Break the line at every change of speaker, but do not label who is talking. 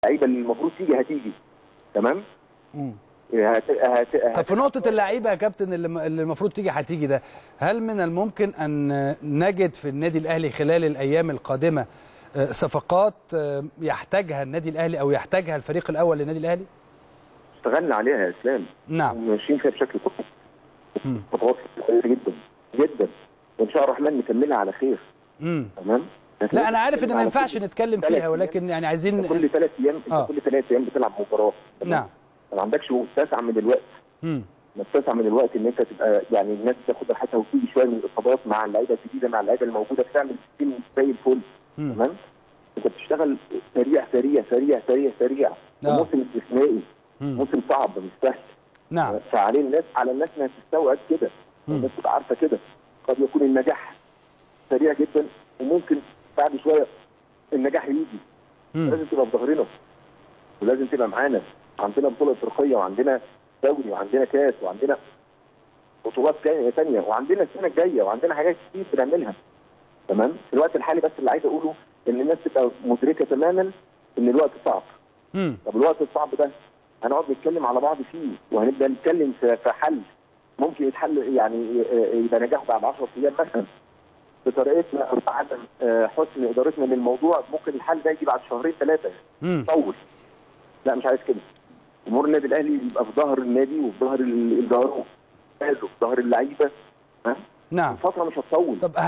اللعيبه اللي المفروض تيجي هتيجي. تمام؟
طب في نقطة اللعيبة يا كابتن اللي المفروض تيجي هتيجي ده، هل من الممكن أن نجد في النادي الأهلي خلال الأيام القادمة صفقات يحتاجها النادي الأهلي أو يحتاجها الفريق الأول للنادي الأهلي؟
اشتغلنا عليها يا اسلام.
نعم.
وماشيين فيها بشكل كويس. خطوات كويسة جدا جدا، وإن شاء الله الرحمن نكملها على خير. تمام؟
لا أنا عارف إن ما ينفعش نتكلم فيها، ولكن يعني عايزين
كل 3 أيام كل 3 أيام بتلعب مباراة.
نعم.
ما عندكش متسع من الوقت. متسع من الوقت ان انت تبقى يعني الناس تاخد راحتها وتيجي شويه من الاصابات مع اللعيبه الجديده مع اللعيبه الموجوده بتعمل تيم زي الفل. تمام؟ انت بتشتغل سريع سريع سريع سريع سريع. موسم استثنائي. موسم صعب مش سهل.
نعم.
فعليه الناس على الناس انها تستوعب كده. الناس تبقى عارفه كده. قد يكون النجاح سريع جدا وممكن بعد شويه النجاح يجي. لازم تبقى في ظهرنا ولازم تبقى معانا. عندنا بطوله افريقيه وعندنا دوري وعندنا كاس وعندنا بطولات ثانيه وعندنا السنه الجايه وعندنا حاجات كتير بنعملها. تمام؟ في الوقت الحالي بس اللي عايز اقوله ان الناس تبقى مدركه تماما ان الوقت صعب. طب الوقت الصعب ده هنقعد نتكلم على بعض فيه وهنبدا نتكلم في حل ممكن يتحل، يعني يبقى نجاح بعد 10 ايام مثلا بطريقتنا او بعدم حسن ادارتنا للموضوع. ممكن الحل ده يجي بعد شهرين 3 يطول. لا مش عايز كده. جمهور النادي الاهلي يبقى في ظهر النادي وفي ظهر الجمهور وفي ظهر اللعيبه.
نعم.
الفتره مش هتطول.
طب